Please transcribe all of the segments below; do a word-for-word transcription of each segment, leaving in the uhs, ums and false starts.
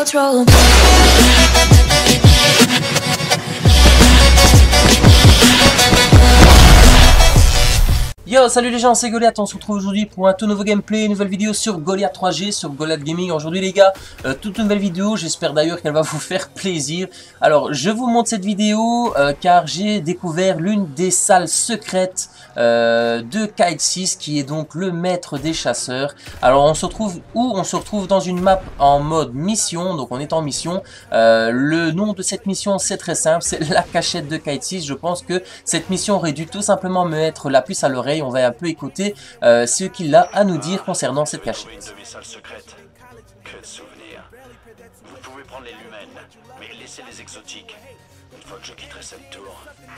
control. Yo, salut les gens, c'est Goliath, on se retrouve aujourd'hui pour un tout nouveau gameplay, une nouvelle vidéo sur Goliath trois G, sur Goliath Gaming. Aujourd'hui les gars, euh, toute nouvelle vidéo, j'espère d'ailleurs qu'elle va vous faire plaisir. Alors, je vous montre cette vidéo euh, car j'ai découvert l'une des salles secrètes euh, de Kite six, qui est donc le maître des chasseurs. Alors, on se retrouve où? On se retrouve dans une map en mode mission, donc on est en mission. Euh, le nom de cette mission, c'est très simple, c'est la cachette de Kite six. Je pense que cette mission aurait dû tout simplement me mettre la puce à l'oreille. On va un peu écouter euh, ce qu'il a à nous dire concernant cette cachette. Une de mes salles secrètes. Que de souvenirs. Vous pouvez prendre les lumens, mais laissez les exotiques. Une fois que je quitterai cette tour.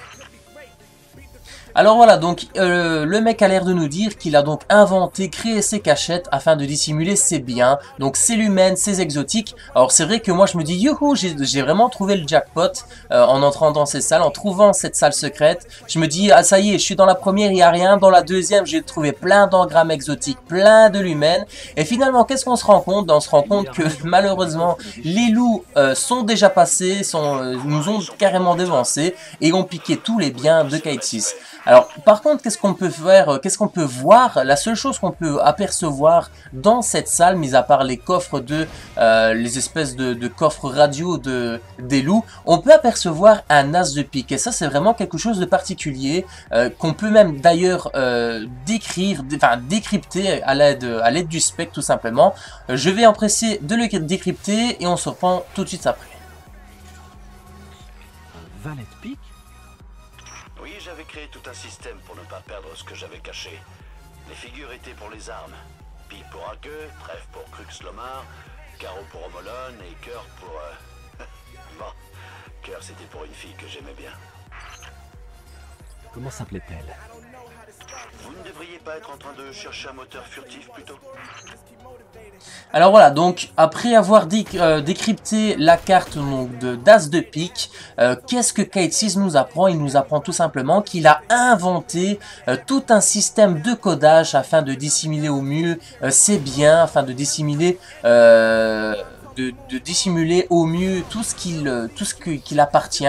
Alors voilà, donc euh, le mec a l'air de nous dire qu'il a donc inventé, créé ces cachettes afin de dissimuler ses biens, donc ses lumens, ses exotiques. Alors c'est vrai que moi je me dis youhou, j'ai vraiment trouvé le jackpot euh, en entrant dans ces salles, en trouvant cette salle secrète. Je me dis ah ça y est, je suis dans la première, il n'y a rien, dans la deuxième j'ai trouvé plein d'engrammes exotiques, plein de lumens. Et finalement qu'est-ce qu'on se rend compte? On se rend compte que malheureusement les loups euh, sont déjà passés, sont, euh, nous ont carrément devancés et ont piqué tous les biens de Kite six. Alors par contre qu'est-ce qu'on peut faire, qu'est-ce qu'on peut voir? La seule chose qu'on peut apercevoir dans cette salle, mis à part les coffres de, euh, les espèces de, de coffres radio de, des loups, on peut apercevoir un as de pique. Et ça c'est vraiment quelque chose de particulier, euh, qu'on peut même d'ailleurs euh, décrire, enfin décrypter à l'aide à l'aide du spectre tout simplement. Euh, je vais empresser de le décrypter et on se reprend tout de suite après. Un valet de pique? Oui, j'avais créé tout un système pour ne pas perdre ce que j'avais caché. Les figures étaient pour les armes. Pique pour Aqueux, trèfle pour Crux Lomar, carreau pour Omolon et cœur pour... Euh... bon, cœur c'était pour une fille que j'aimais bien. Comment s'appelait-elle? Vous ne devriez pas être en train de chercher un moteur furtif plutôt? Alors voilà, donc après avoir dé euh, décrypté la carte donc, de d'As de pique, euh, qu'est-ce que Kite six nous apprend? Il nous apprend tout simplement qu'il a inventé euh, tout un système de codage afin de dissimuler au mieux euh, ses biens, afin de dissimuler... Euh, De, de dissimuler au mieux tout ce qu'il tout ce qu'il qu'il appartient,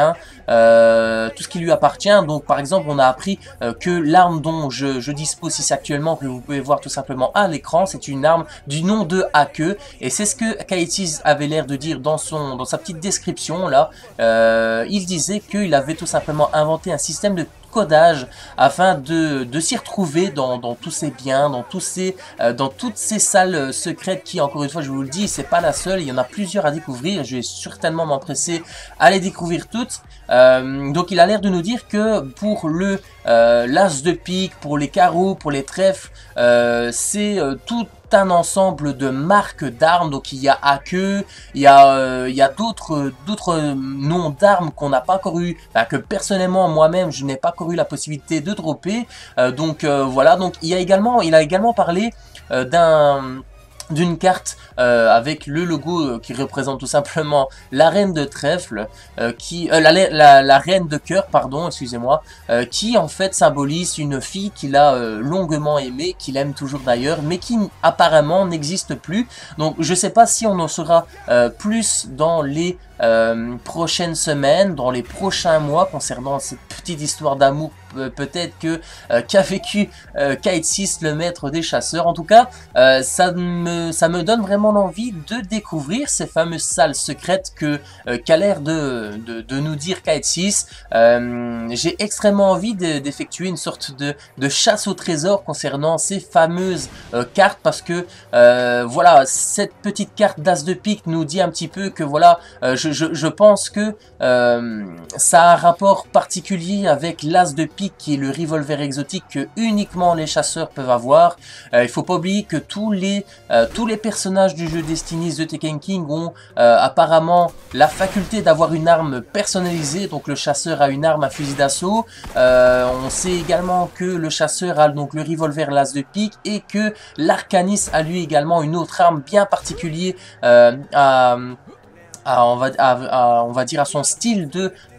euh, tout ce qui lui appartient. Donc par exemple on a appris euh, que l'arme dont je, je dispose ici actuellement, que vous pouvez voir tout simplement à l'écran, c'est une arme du nom de Aqueux, et c'est ce que Kite six avait l'air de dire dans son dans sa petite description là. Euh, il disait qu'il avait tout simplement inventé un système de codage afin de, de s'y retrouver dans, dans tous ces biens, dans, tous ces, euh, dans toutes ces salles secrètes qui, encore une fois, je vous le dis, c'est pas la seule, il y en a plusieurs à découvrir, je vais certainement m'empresser à les découvrir toutes. Euh, donc il a l'air de nous dire que pour le euh, l'as de pique, pour les carreaux, pour les trèfles, euh, c'est euh, tout un ensemble de marques d'armes. Donc il y a Aqueux, il y a, euh, il y a d'autres d'autres noms d'armes qu'on n'a pas encore eu, enfin, que personnellement moi-même je n'ai pas encore eu la possibilité de dropper. Euh, donc euh, voilà, donc il y a également, il a également parlé euh, d'un d'une carte euh, avec le logo euh, qui représente tout simplement la reine de trèfle, euh, qui euh, la, la, la reine de cœur, pardon, excusez-moi, euh, qui en fait symbolise une fille qu'il a euh, longuement aimée, qu'il aime toujours d'ailleurs, mais qui apparemment n'existe plus. Donc je sais pas si on en saura euh, plus dans les euh, prochaines semaines, dans les prochains mois concernant cette petite histoire d'amour peut-être que euh, qu'a vécu euh, Kite six, le maître des chasseurs. En tout cas, euh, ça me ça me donne vraiment l'envie de découvrir ces fameuses salles secrètes que euh, qu'a l'air de, de de nous dire Kite six. Euh, j'ai extrêmement envie d'effectuer une sorte de de chasse au trésor concernant ces fameuses euh, cartes, parce que euh, voilà, cette petite carte d'as de pique nous dit un petit peu que voilà, euh, je, je je pense que euh, ça a un rapport particulier avec l'as de pique, qui est le revolver exotique que uniquement les chasseurs peuvent avoir. Euh, il faut pas oublier que tous les euh, tous les personnages du jeu Destiny The Taken King ont euh, apparemment la faculté d'avoir une arme personnalisée. Donc le chasseur a une arme à fusil d'assaut. Euh, on sait également que le chasseur a donc le revolver l'as de pique, et que l'arcaniste a lui également une autre arme bien particulière euh, à À, on, va, à, à, on va dire à son style de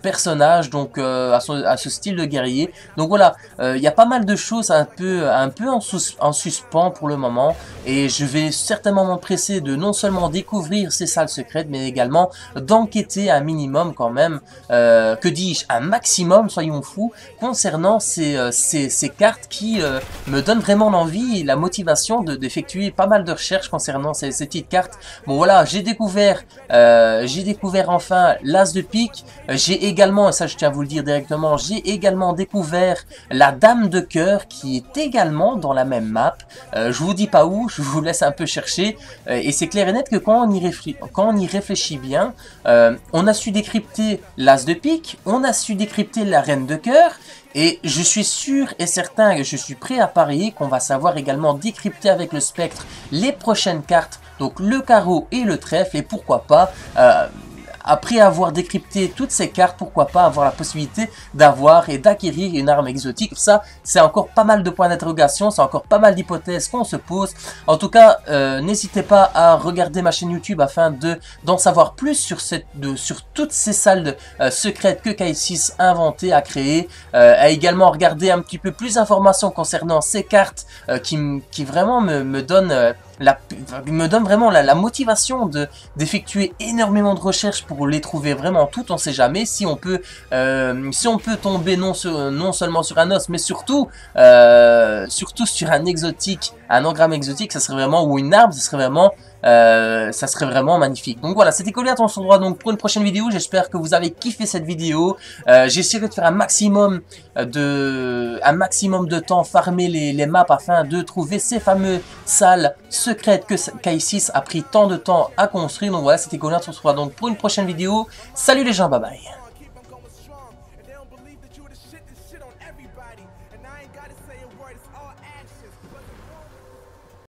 personnage, donc euh, à, son, à ce style de guerrier. Donc voilà, il euh, y a pas mal de choses un peu, un peu en, sus en suspens pour le moment, et je vais certainement m'empresser de non seulement découvrir ces salles secrètes, mais également d'enquêter un minimum quand même, euh, que dis-je, un maximum, soyons fous, concernant ces, euh, ces, ces cartes qui euh, me donnent vraiment l'envie et la motivation d'effectuer pas mal de recherches concernant ces, ces petites cartes. Bon voilà, j'ai découvert, euh, j'ai découvert enfin l'As de pique, j'ai également, et ça je tiens à vous le dire directement, j'ai également découvert la Dame de cœur qui est également dans la même map. Euh, je vous dis pas où, je vous laisse un peu chercher, euh, et c'est clair et net que quand on y, réfléchit, quand on y réfléchit bien, euh, on a su décrypter l'As de pique, on a su décrypter la Reine de cœur, et je suis sûr et certain, et je suis prêt à parier qu'on va savoir également décrypter avec le spectre les prochaines cartes, donc le carreau et le trèfle, et pourquoi pas... Euh, Après avoir décrypté toutes ces cartes, pourquoi pas avoir la possibilité d'avoir et d'acquérir une arme exotique. Ça, c'est encore pas mal de points d'interrogation, c'est encore pas mal d'hypothèses qu'on se pose. En tout cas, euh, n'hésitez pas à regarder ma chaîne YouTube afin de d'en savoir plus sur, cette, de, sur toutes ces salles de, euh, secrètes que Kite six a inventées, a créées. Euh, à également regarder un petit peu plus d'informations concernant ces cartes euh, qui, qui vraiment me, me donnent... Euh, La, me donne vraiment la, la motivation de d'effectuer énormément de recherches pour les trouver vraiment toutes. On sait jamais si on peut euh, si on peut tomber non, sur, non seulement sur un os, mais surtout euh, surtout sur un exotique, un engramme exotique, ça serait vraiment, ou une arme, ça serait vraiment Euh, ça serait vraiment magnifique. Donc voilà, c'était Goliath, on se revoit donc pour une prochaine vidéo. J'espère que vous avez kiffé cette vidéo. Euh, J'essaierai de faire un maximum de un maximum de temps, farmer les, les maps afin de trouver ces fameuses salles secrètes que Kite six a pris tant de temps à construire. Donc voilà, c'était Goliath, on se revoit donc pour une prochaine vidéo. Salut les gens, bye bye.